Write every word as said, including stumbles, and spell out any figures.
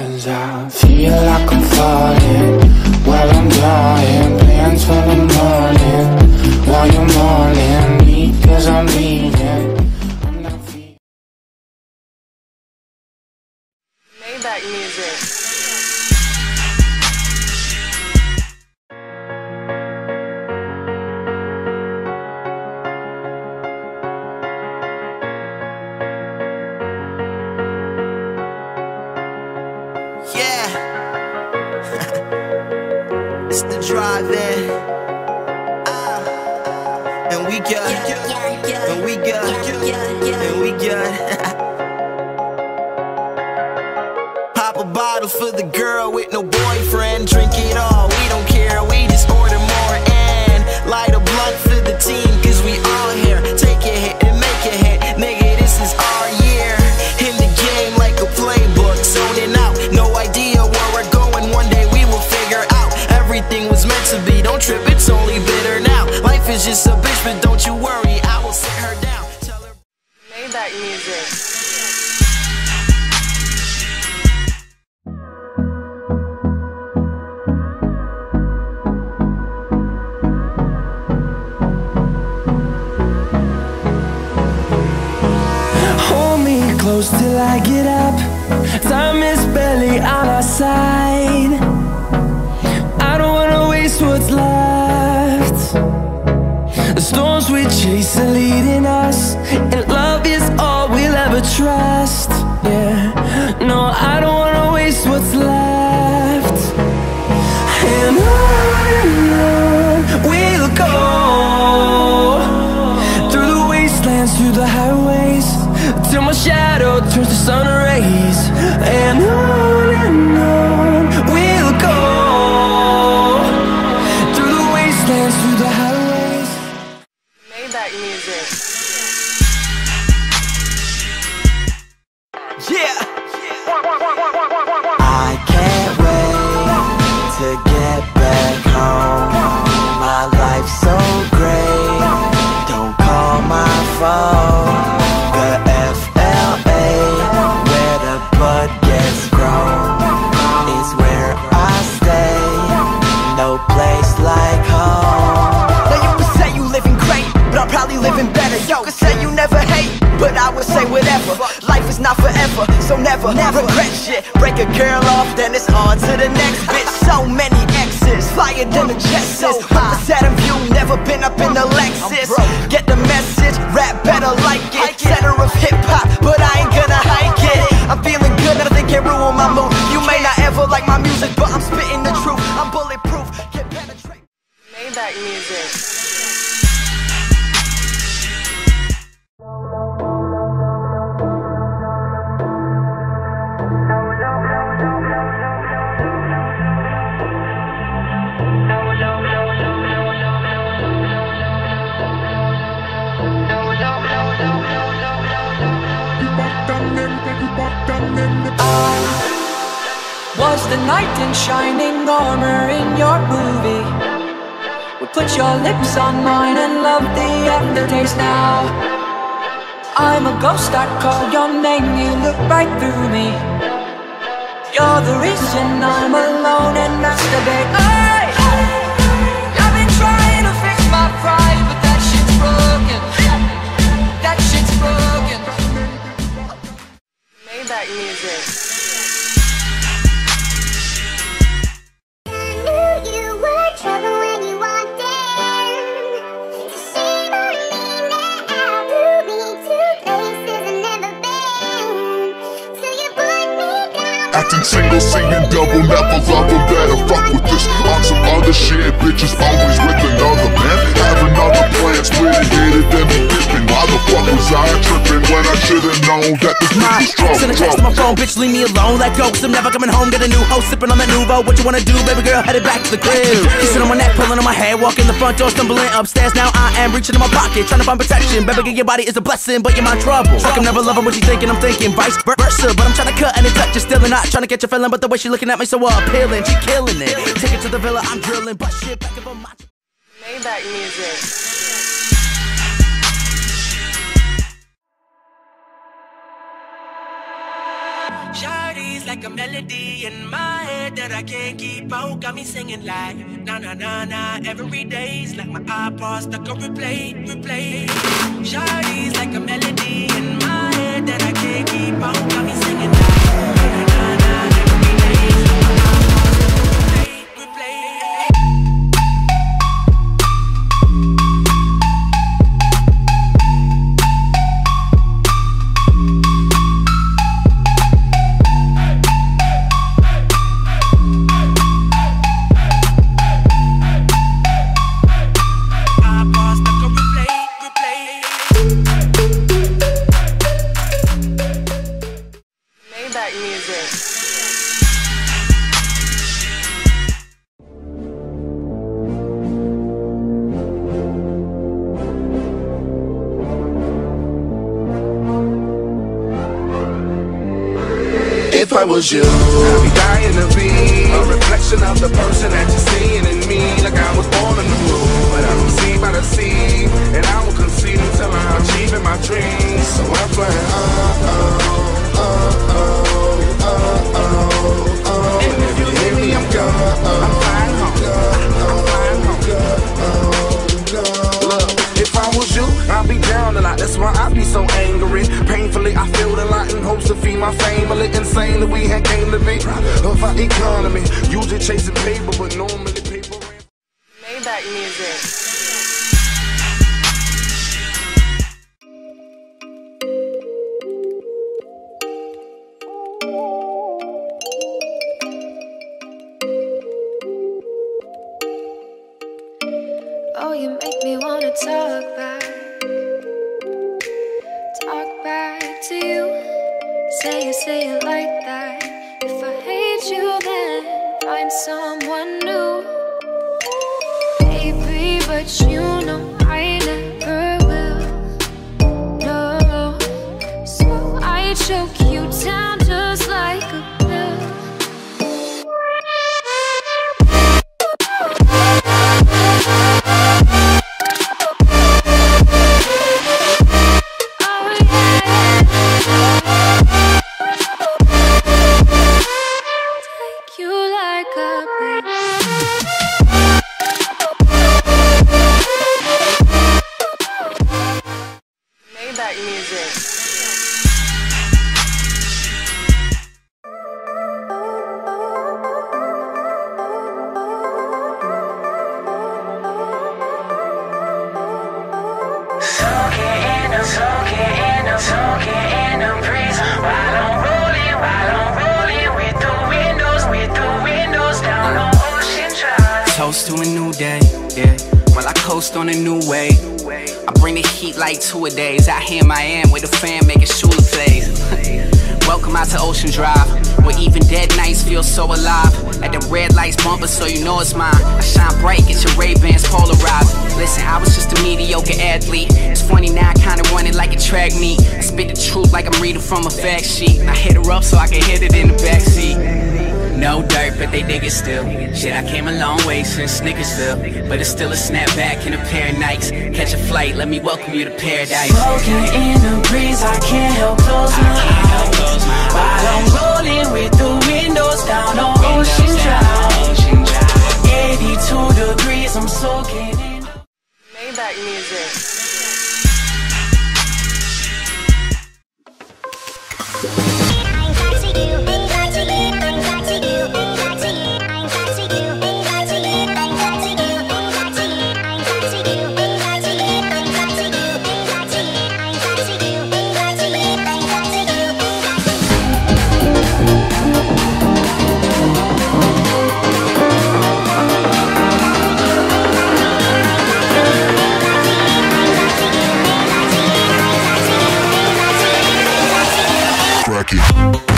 'Cause I feel like I'm falling while I'm dying, plans for the morning while you're mourning me, 'cause I'm leaving. I'm not feeling Maybach music. It's the drive-in, uh, and we good, and we good, and we good. Pop a bottle for the girl with no boyfriend. Drink it all, we don't care, we just order more. And light a blunt for the team, 'cause we all here. Take a hit and make a hit, nigga, this is our year. In the game like a playbook, zoning out, no idea where we're going. One day we will figure out. Everything was meant to be, don't trip, it's only bitter now. Life is just a bitch, but don't you worry, I will sit her down. Tell her Maybach music. hold me close till I get up. Time is barely on our side. I don't wanna waste what's left. The storms we chase are leading us, and love is all we'll ever trust. Yeah, no, I don't wanna waste what's left. And on and on we'll go, through the wastelands, through the highways, till my shadow turns to sun rays. And on and on we'll go, through the wastelands, through the highways. Maybach music. yeah. I can't wait to get back home. My life's so great, don't call my phone. The F L A, where the bud gets grown, is where I stay. No place like home. Now you can say you living great, but I'm probably living better. Yo, could say you never hate, but I would say whatever. Life is not forever, so never, never regret shit. Break a girl off, then it's on to the next bitch. So many exes, flyer than the Jetsons. With the Saturn view, never been up in the Lexus. Get the message, rap better like it. Center of hip hop, but I ain't gonna hike it. I'm feeling good, nothing can ruin my mood. You may not ever like my music, but I'm spitting the truth. I'm bulletproof, can penetrate. Maybach music. Was the knight in shining armor in your movie? Would put your lips on mine and love the aftertaste now. I'm a ghost, I call your name, you look right through me. You're the reason I'm alone and masturbate. Hey! I've been trying to fix my pride, but that shit's broken. That shit's broken. Maybach music. Acting single, singing double, never love him, better fuck with this. On some other shit, bitches always with another man. Having other plans, with it, hit it, then be dipping. Why the fuck was I tripping when I should've known that this bitch was trouble? Send a text to my phone, bitch, leave me alone, let go, 'cause I'm never coming home. Got a new hoe, sipping on that Nuvo. What you wanna do, baby girl, headed back to the crib. Kissing on my neck, pulling on my hair, walking the front door, stumbling upstairs. Now I am reaching in my pocket, trying to find protection. Baby girl, your body is a blessing, but you're my trouble. Fuck, I'm never loving what you thinking, I'm thinking vice versa. But I'm trying to cut and touch, you're still not trying to get your feeling. But the way she looking at me so appealing, she killing it. Take it to the villa, I'm drilling, but shit back of a macho. Maybach music. Shawty's like a melody in my head that I can't keep out. Got me singing like na na na na. Every day's like my iPod stuck on replay, replay. Shawty's like a melody in my head that I can't keep out. Got me singing like na na na na. Every day's like my iPod stuck on replay, replay. If I was you, I'd be dying to be a reflection of the person that you're seeing in me. Like I was born in the moon, but I don't see by the sea, and I won't concede until I'm achieving my dreams. So I'm flying, uh oh, uh oh, uh oh, oh. And if you hear me, I'm gone. I'm flying home. I'm flying home. Look, if I was you, I'd be down a lot. That's why I be so angry. Painfully, I feel a lot in hopes to feed my family. Insanely, we had came to be of our economy. Usually chasing paper, but normally paper. Maybach music. Oh, you make me wanna talk back, talk back to you. Say it, say it like that. If I hate you, then find someone new. Baby, but you know I never will. No, so I choke you down just like a pill. Maybach music. Toast to a new day, yeah. While I coast on a new way, I bring the heat like two a days. Out here in Miami with the fam making Shula plays. Welcome out to Ocean Drive, where even dead nights feel so alive. At the red lights bumper, so you know it's mine. I shine bright, get your Ray-Bans polarized. Listen, I was just a mediocre athlete. It's funny now, I kinda run it like a track meet. I spit the truth like I'm reading from a fact sheet. I hit her up so I can hit it in the backseat. No dirt, but they dig it still. Shit, I came a long way since Snickersville, but it's still a snapback and a pair of Nikes. Catch a flight, let me welcome you to paradise. Smoking in the breeze, I can't help close my eyes while I'm rolling with the windows down on Ocean Drive. eighty-two degrees, I'm soaking in. Maybach music. Crack it.